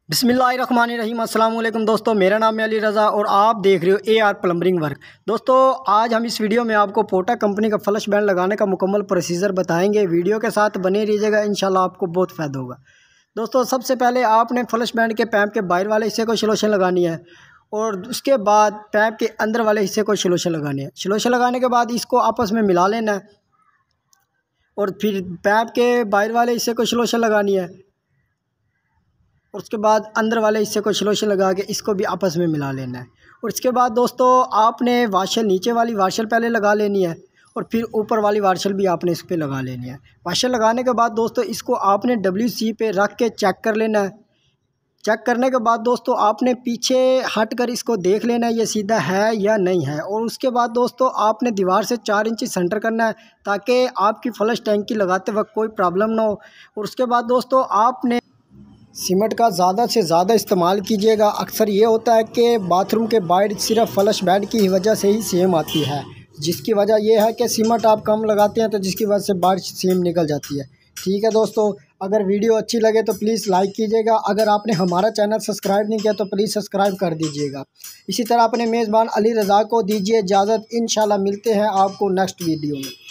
बिस्मिल्लाहिर्रहमानिर्रहीम। अस्सलाम वालेकुम दोस्तों, मेरा नाम है अली रज़ा और आप देख रहे हो AR प्लम्बरिंग वर्क। दोस्तों आज हम इस वीडियो में आपको पोटा कंपनी का फ्लश बैंड लगाने का मुकम्मल प्रोसीजर बताएंगे। वीडियो के साथ बने रहिएगा, इंशाल्लाह आपको बहुत फ़ायदा होगा। दोस्तों सबसे पहले आपने फ्लश बैंड के पैप के बाहर वाले हिस्से को सलूशन लगानी है और उसके बाद पैप के अंदर वाले हिस्से को सलूशन लगानी है। सलूशन लगाने के बाद इसको आपस में मिला लेना है और फिर पैप के बाहर वाले हिस्से को सलूशन लगानी है और उसके बाद अंदर वाले हिस्से को सलूशन लगा के इसको भी आपस में मिला लेना है। और इसके बाद दोस्तों आपने वाशर, नीचे वाली वाशर पहले लगा लेनी है और फिर ऊपर वाली वाशर भी आपने इस पर लगा लेनी है। वाशर लगाने के बाद दोस्तों इसको आपने WC पे रख के चेक कर लेना है। चेक करने के बाद दोस्तों आपने पीछे हट कर इसको देख लेना है ये सीधा है या नहीं है। और उसके बाद दोस्तों आपने दीवार से 4 इंच सेंटर करना है ताकि आपकी फ्लश टैंकी लगाते वक्त कोई प्रॉब्लम ना हो। और उसके बाद दोस्तों आपने सीमेंट का ज़्यादा से ज़्यादा इस्तेमाल कीजिएगा। अक्सर ये होता है कि बाथरूम के बाहर सिर्फ फ्लश बैंड की वजह से ही सीम आती है, जिसकी वजह यह है कि सीमेंट आप कम लगाते हैं तो जिसकी वजह से बाहर सीम निकल जाती है। ठीक है दोस्तों, अगर वीडियो अच्छी लगे तो प्लीज़ लाइक कीजिएगा। अगर आपने हमारा चैनल सब्सक्राइब नहीं किया तो प्लीज़ सब्सक्राइब कर दीजिएगा। इसी तरह अपने मेज़बान अली रज़ा को दीजिए इजाज़त। इंशाल्लाह मिलते हैं आपको नेक्स्ट वीडियो में।